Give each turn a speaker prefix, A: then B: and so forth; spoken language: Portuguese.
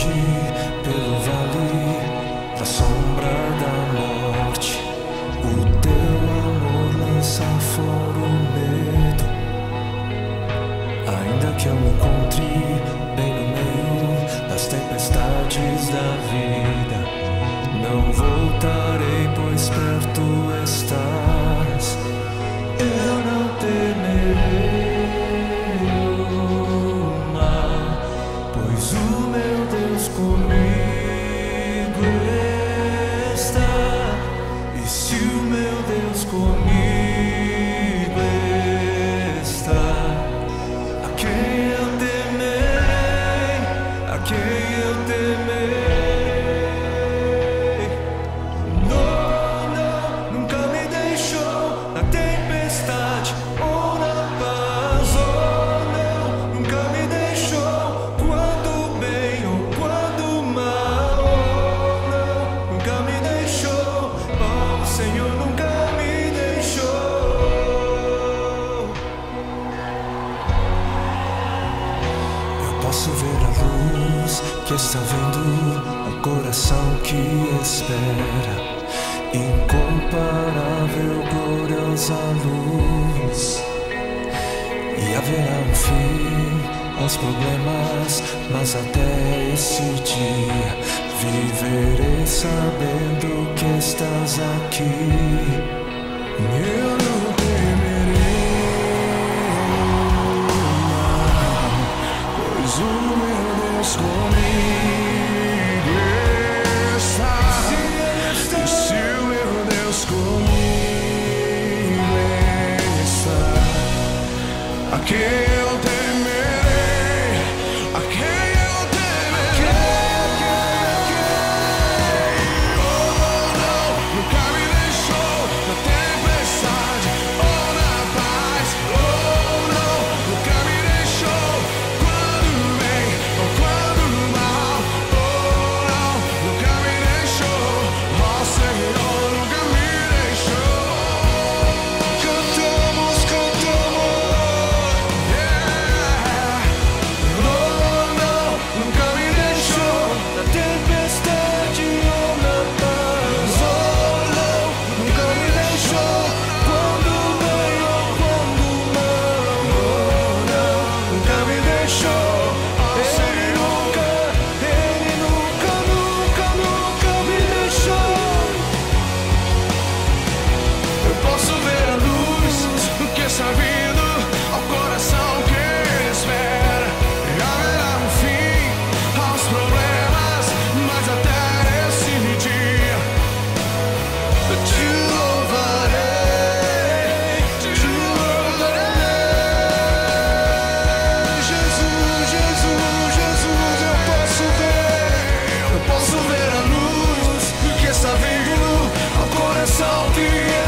A: onde, pelo vale da sombra da morte, o teu amor lança fora o medo. Ainda que eu me encontre bem no meio das tempestades da vida, não voltarei, pois perto estás. Eu não temerei o mal, pois o meu Deus comigo está. E se o meu Deus comigo está, a quem eu temerei, a quem eu temerei. Posso ver a luz que está vendo o coração que espera. Incomparável, gloriosa luz. E haverá um fim aos problemas, mas até esse dia viverei sabendo que estás aqui. Eu não temerei o meu Deus comigo está. E se o meu Deus comigo está, a quem eu temerei, a quem eu temerei. Oh não, nunca me deixou na tempestade ou na paz. Oh não, nunca me deixou quando bem ou quando mal. Oh não, nunca me deixou. Oh Senhor, nunca me deixou. Cantamos, yeah. Oh não, nunca me deixou na tempestade ou na paz. Oh não, nunca me deixou quando bem ou quando mal. Oh não, nunca me deixou. Ele nunca me deixou. Eu posso ver a luz do que está vindo ao coração que espera. E haverá um fim aos problemas, mas até esse dia te louvarei, te louvarei. Jesus, Jesus, Jesus, eu posso ver a luz do que está vindo ao coração que